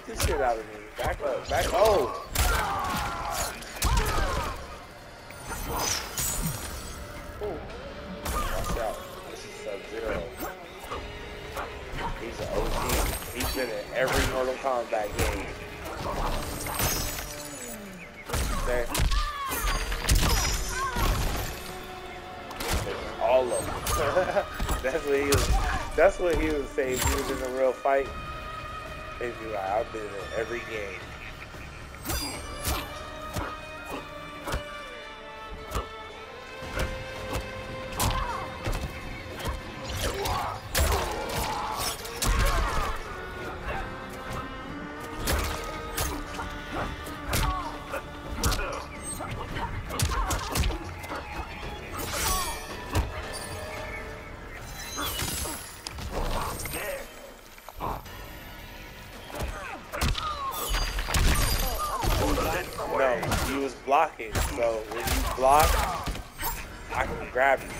the shit out of me. Back up. Back. Oh. Ooh. Watch out. This is Sub-Zero. He's an OG. He's been in every Mortal Kombat game. Okay. All of them. That's what he was saying. If he was in a real fight, he'd be like, I've been in every game. No, you was blocking, so when you block, I can grab you.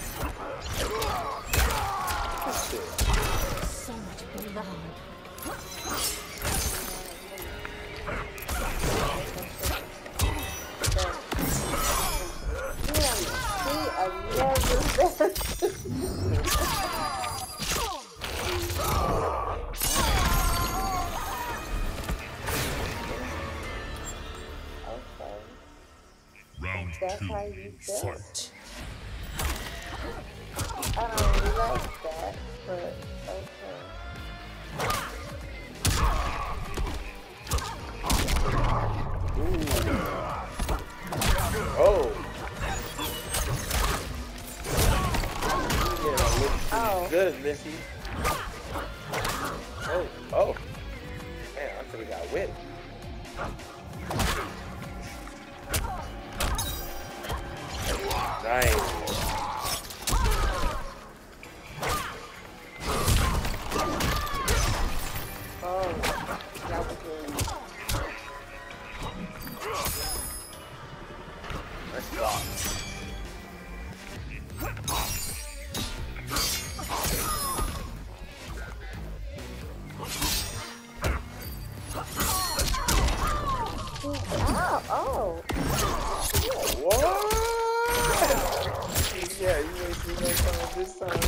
So much blood. Round That's two, how you feel. fight. I don't really like that, but okay. Oh. Oh. Good, Missy. Oh, oh. Man, I could have got whipped. Nice. Oh, that was good. Let's block. Oh. What? Yeah, you ain't seen no time this time.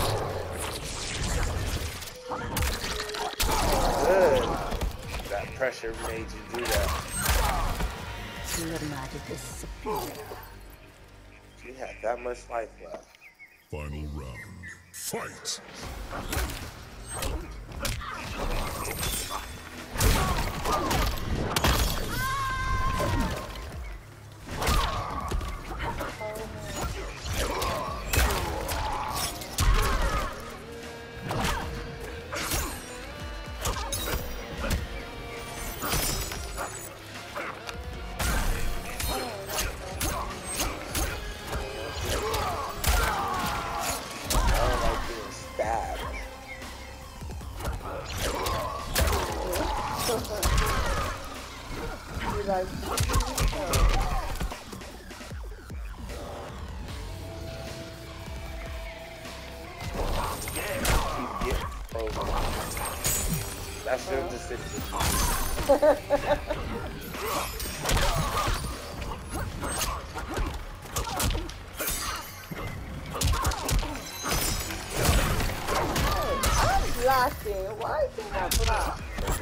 Good. That pressure made you do that. Your magic is superior. She had that much life left. Final round. Fight! You like That's your decision. I'm blocking. Why can't I block?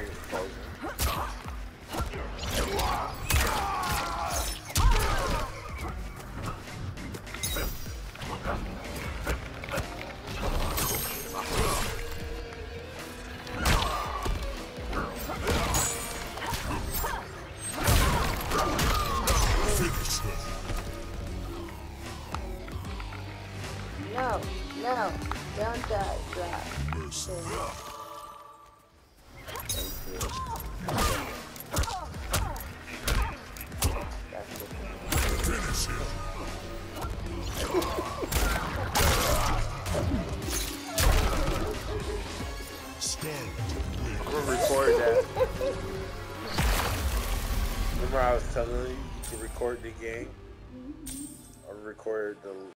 No, don't die, drop. Finish it. I'm gonna record that. Remember I was telling you to record the game? I recorded the